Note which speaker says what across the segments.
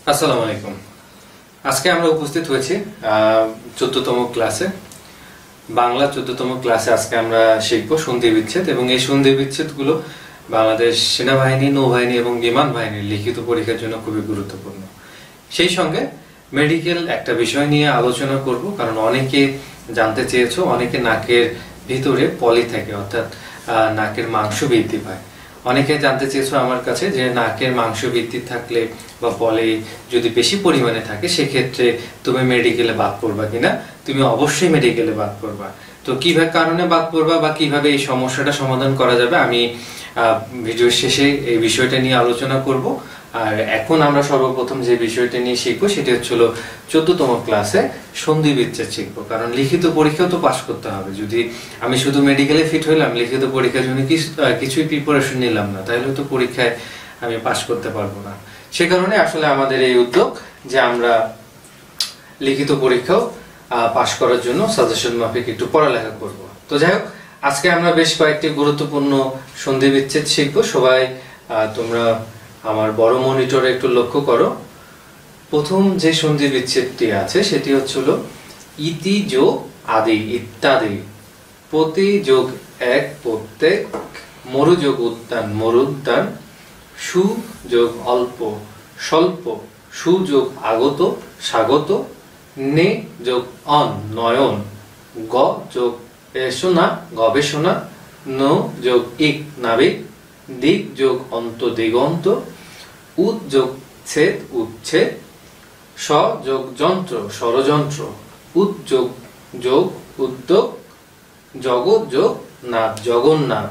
Speaker 1: আসসালামু আলাইকুম। আজকে আমরা উপস্থিত হয়েছি 14তম ক্লাসে, বাংলা 14তম ক্লাসে। আজকে আমরা শিখব সন্ধি বিচ্ছেদ, এবং এই সন্ধি বিচ্ছেদগুলো বাংলাদেশ সেনাবাহিনী, নৌবাহিনী এবং বিমান বাহিনীর লিখিত পরীক্ষার জন্য খুবই গুরুত্বপূর্ণ। সেই সঙ্গে মেডিকেল একটা বিষয় নিয়ে আলোচনা করব, কারণ অনেকে জানতে চেয়েছো, অনেকে নাকের ভিতরে পলি থাকে, অর্থাৎ নাকের মাংস বৃদ্ধি পায়। অনেকে জানতে চেয়েছো আমার কাছে যে নাকের মাংস বৃদ্ধি থাকলে বা পলি যদি বেশি পরিমাণে থাকে সেক্ষেত্রে তুমি মেডিকেলে বাদ পড়বা কিনা। তুমি অবশ্যই মেডিকেলে বাদ পড়বা। তো কিভাবে কারণে বাদ পড়বা বা কিভাবে এই সমস্যাটা সমাধান করা যাবে আমি ভিডিওর শেষে এই বিষয়টা নিয়ে আলোচনা করব। আর এখন আমরা সর্বপ্রথম যে বিষয়টা নিয়ে শিখবো সেটা হচ্ছিল 14তম ক্লাসে সন্ধি বিচ্ছেদ শিখবো, কারণ লিখিত পরীক্ষাও তো পাস করতে হবে। যদি আমি শুধু মেডিকেলে ফিট হইলাম, লিখিত পরীক্ষার জন্য কিছুই প্রিপারেশন নিলাম না, তাহলে তো পরীক্ষায় আমি পাস করতে পারবো না। সে কারণে আসলে আমাদের এই উদ্যোগ যে আমরা লিখিত পরীক্ষাও পাস করার জন্য সাজেশন মাফিক একটু পড়ালেখা করব। তো যাই হোক, আজকে আমরা বেশ কয়েকটি গুরুত্বপূর্ণ সন্ধি বিচ্ছেদ শিখবো। সবাই তোমরা আমার বড় মনিটরে একটু লক্ষ্য করো। প্রথম যে সন্ধি বিচ্ছেদটি আছে সেটি হচ্ছিল ইতি যোগ আদি ইত্যাদি, প্রতি যোগ এক প্রত্যেক, মরু যোগ উদ্যান মরুদ্যান, সু যোগ অল্প স্বল্প, সু যোগ আগত স্বাগত, নে যোগ অন নয়ন, গ যোগ এসোনা গবেষণা, ন যোগ ইক নাবিক, দিক যোগ অন্ত দিগন্ত, উদ যোগ ছেদ উচ্ছেদ, স যোগ যন্ত্র ষড়যন্ত্র, উদ যোগ যোগ উদ্যোগ, জগৎ যোগ নাথ জগন্নাথ,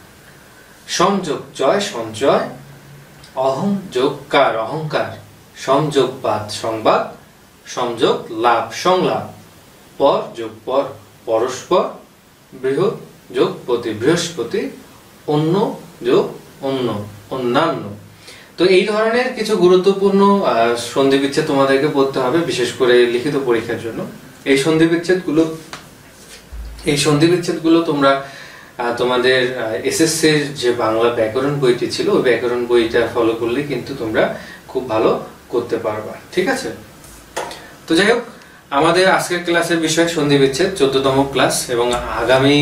Speaker 1: সংযোগ জয় সঞ্চয়, অহং যোগ কার অহংকার, সংযোগ বাদ সংবাদ, সংযোগ লাভ সংলাপ, পর যোগ পর পরস্পর, বৃহৎ যোগ প্রতি বৃহস্পতি, অন্য যোগ অন্য অন্যান্য। তো এই ধরনের কিছু গুরুত্বপূর্ণ সন্ধি বিচ্ছেদ তোমাদেরকে পড়তে হবে, বিশেষ করে লিখিত পরীক্ষার জন্য। এই সন্ধি বিচ্ছেদগুলো তোমরা তোমাদের এসএসসির যে বাংলা ব্যাকরণ বইটি ছিল ওই ব্যাকরণ বইটা ফলো করলে কিন্তু তোমরা খুব ভালো করতে পারবা, ঠিক আছে? তো যাই হোক, আমাদের আজকের ক্লাসের বিষয় সন্ধি বিচ্ছেদ 14তম ক্লাস, এবং আগামী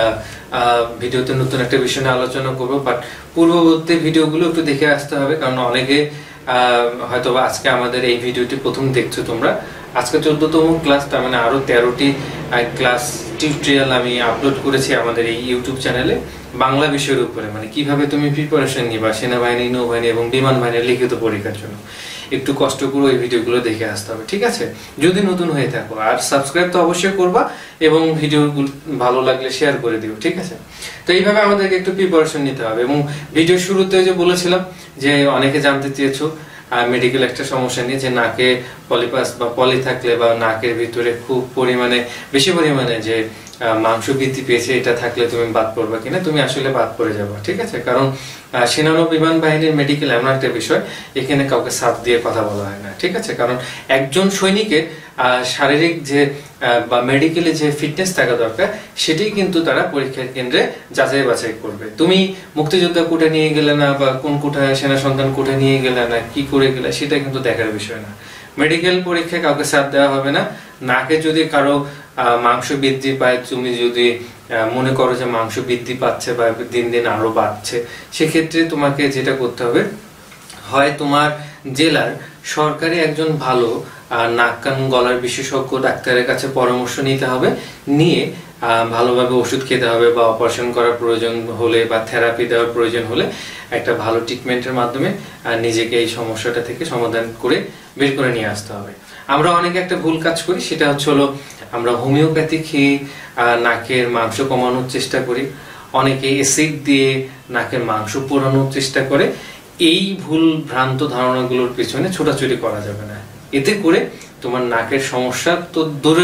Speaker 1: ভিডিওতে নতুন একটা বিষয় নিয়ে আলোচনা করবো। বাট পূর্ববর্তী ভিডিওগুলো একটু দেখে আসতে হবে, কারণ অনেকে হয়তো আজকে আমাদের এই ভিডিওটি প্রথম দেখছো তোমরা। আজকে 14তম ক্লাস, তার মানে আরো 13টি ক্লাস টিউটোরিয়াল আমি আপলোড করেছি আমাদের এই ইউটিউব চ্যানেলে বাংলা বিষয়ের উপরে, মানে কিভাবে তুমি প্রিপারেশন নিবা সেনাবাহিনী, নৌবাহিনী এবং বিমান বাহিনীর লিখিত পরীক্ষার জন্য। একটু কষ্ট করে ওই ভিডিওগুলো দেখে আসতে হবে, ঠিক আছে? যদি নতুন হয়ে থাকো, আর সাবস্ক্রাইব তো অবশ্যই করবা এবং ভিডিওগুলো ভালো লাগলে শেয়ার করে দিও, ঠিক আছে? তো এইভাবে আমাদেরকে একটু প্রিপারেশন নিতে হবে। এবং ভিডিও শুরুতে যে বলেছিলাম যে অনেকে জানতে চেয়েছো মেডিকেল একটা সমস্যা নিয়ে, যে নাকে পলিপাস বা পলি থাকলে বা নাকের ভিতরে খুব বেশি পরিমাণে যে মাংস বৃদ্ধি পেয়েছে এটা থাকলে তুমি বাদ পড়বা কিনা। তুমি আসলে বাদ পড়ে যাবা, ঠিক আছে? কারণ সেনা বিমান বাহিনীর মেডিকেল এমন একটা বিষয়, এখানে কাউকে সাথ দিয়ে কথা বলা হয় না, ঠিক আছে? কারণ একজন সৈনিকের শারীরিক যে বা মেডিকেলে যে ফিটনেস থাকা দরকার সেটাই কিন্তু তারা পরীক্ষার কেন্দ্রে যাচাই বাছাই করবে। তুমি মুক্তিযোদ্ধা কোঠা নিয়ে গেলে না, বা কোন কোঠায় সেনা সন্তান কোঠা নিয়ে গেলে না, কি করে গেলে, সেটা কিন্তু দেখার বিষয় না। মেডিকেল পরীক্ষায় কাউকে সাথ দেওয়া হবে না। নাকে যদি কারো মাংস বৃদ্ধি পায়, তুমি যদি মনে করো যে মাংস বৃদ্ধি পাচ্ছে বা দিন দিন আরো বাড়ছে, সেক্ষেত্রে তোমাকে যেটা করতে হবে, হয় তোমার জেলার সরকারি একজন ভালো নাক কান গলার বিশেষজ্ঞ ডাক্তারের কাছে পরামর্শ নিতে হবে, নিয়ে ভালোভাবে ওষুধ খেতে হবে, বা অপারেশন করার প্রয়োজন হলে বা থেরাপি দেওয়ার প্রয়োজন হলে একটা ভালো ট্রিটমেন্টের মাধ্যমে নিজেকে এই সমস্যাটা থেকে সমাধান করে বের করে নিয়ে আসতে হবে। আমরা অনেকে একটা ভুল কাজ করি, সেটা হলো আমরা হোমিওপ্যাথি খেয়ে নাকের মাংস কমানোর চেষ্টা করি, অনেকে অ্যাসিড দিয়ে নাকের মাংস পোড়ানোর চেষ্টা করে। এই ভুল ভ্রান্ত ধারণাগুলোর পিছনে ছোটাছুটি করা যাবে না। এতে করে তোমার নাকের সমস্যা তো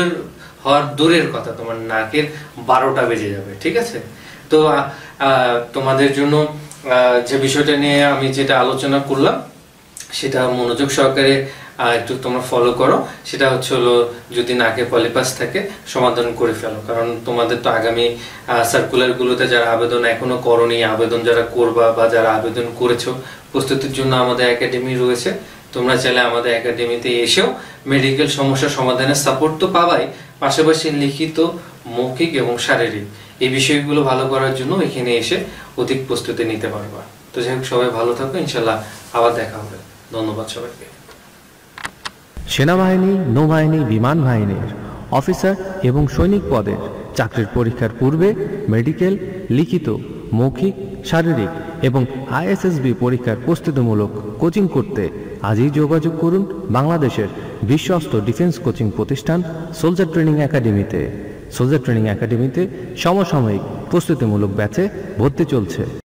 Speaker 1: দূরের কথা, তোমার নাকের 12টা বেজে যাবে, ঠিক আছে? তো তোমাদের জন্য যে বিষয়টা নিয়ে আমি যেটা আলোচনা করলাম সেটা মনোযোগ সহকারে একটু তোমরা ফলো করো। সেটা হলো যদি নাকে পলিপাস থাকে সমাধান করে ফেলো, কারণ তোমাদের তো আগামী সার্কুলার গুলোতে যারা আবেদন এখনো করোনি, আবেদন যারা করবা বা যারা আবেদন করেছো, প্রস্তুতির জন্য আমাদের একাডেমি রয়েছে, তোমরা চাইলে আমাদের একাডেমিতে এসেও মেডিকেল সমস্যা সমাধানের সাপোর্ট তো পাবাই, পাশাপাশি লিখিত, মৌখিক এবং শারীরিক এই বিষয়গুলো ভালো করার জন্য এখানে এসে অধিক প্রস্তুতি নিতে পারবা। তো যাই হোক, সবাই ভালো থাকো, ইনশাল্লাহ আবার দেখা হবে। ধন্যবাদ সবাইকে।
Speaker 2: সেনাবাহিনী, নৌবাহিনী, বিমান বাহিনীর অফিসার এবং সৈনিক পদের চাকরির পরীক্ষার পূর্বে মেডিকেল, লিখিত, মৌখিক, শারীরিক এবং ISSB পরীক্ষার প্রস্তুতিমূলক কোচিং করতে আজই যোগাযোগ করুন বাংলাদেশের বিশ্বস্ত ডিফেন্স কোচিং প্রতিষ্ঠান সোলজার ট্রেনিং একাডেমিতে। সোলজার ট্রেনিং একাডেমিতে সমসাময়িক প্রস্তুতিমূলক ব্যাচে ভর্তি চলছে।